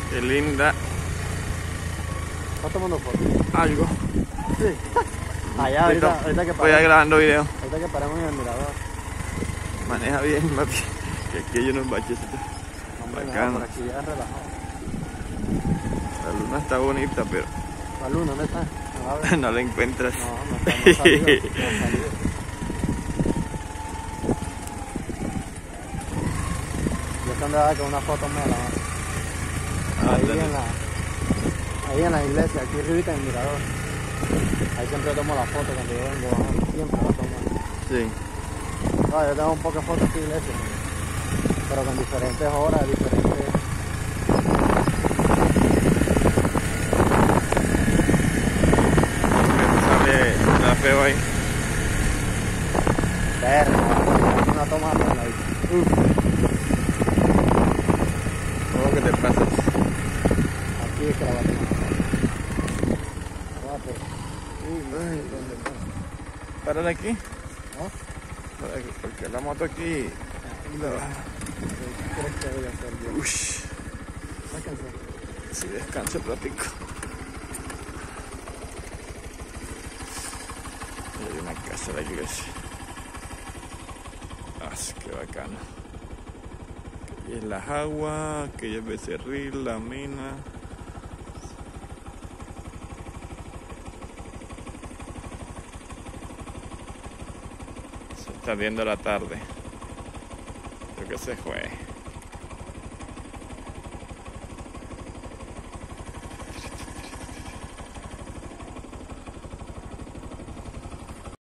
Qué linda. ¿Estás tomando fotos? Algo. Sí. Allá, ahorita que Voy a paremos. grabando video. Ahorita que paremos en el mirador. Maneja bien, papi. Que aquí hay unos bachecitos. Hombre, Bacano. por aquí ya relajado. La luna está bonita, pero La luna, ¿dónde está? No, la veo. no la encuentras. No está, no ha salido. No ha salido. Yo que andaba con una foto mala, ¿no? Ahí en la iglesia, aquí arribita en el mirador. Ahí siempre tomo la foto cuando yo vengo bajando, siempre la tomo. Sí. No, yo tengo un poco de fotos aquí en la iglesia, pero con diferentes horas, diferentes... Sale la feo ahí. Una toma mala ahí. Todo lo que te pasa. Aquí es que la va a tomar. Ay, ¿dónde está? Párale aquí. ¿No? Porque la moto aquí. ¿Qué crees que voy a hacer yo? Ush. Sáquense. Si descanso platico. Y hay una casa de la iglesia. Ah, qué bacano. Aquí es las aguas, aquí es Becerril, la mina. Se está viendo la tarde. Creo que se fue.